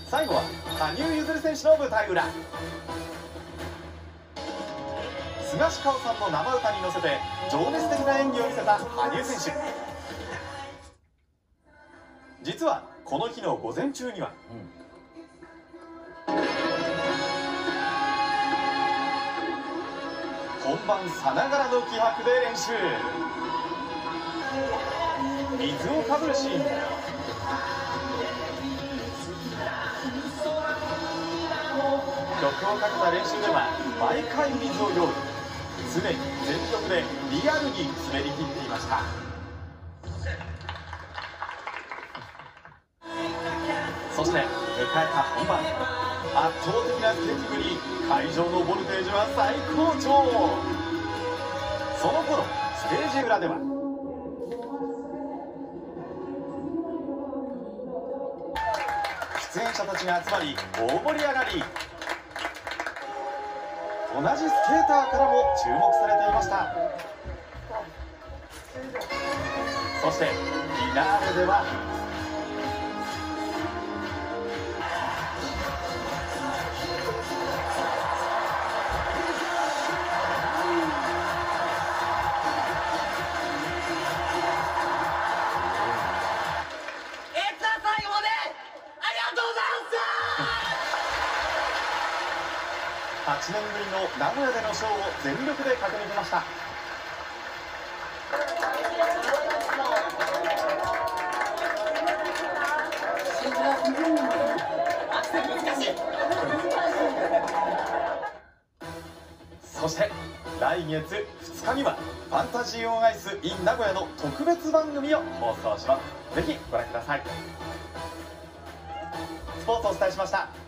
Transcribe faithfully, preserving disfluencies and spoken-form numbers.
最後は羽生結弦選手の舞台裏。菅氏香さんの生歌に乗せて情熱的な演技を見せた羽生選手。実はこの日の午前中には、うん、本番さながらの気迫で練習。水をかぶるシーン、曲をかけた練習では毎回水を用意。常に全力でリアルに滑り切っていました。そして迎えた本番、圧倒的なスケーティングに会場のボルテージは最高潮。その頃ステージ裏では出演者たちが集まり大盛り上がり。同じスケーターからも注目されていました。そしてフィナーレでははちねんぶりの名古屋でのショーを全力で駆け抜けました。そして来月ふつかにはファンタジーオンアイス in 名古屋の特別番組を放送します。ぜひご覧ください。スポーツをお伝えしました。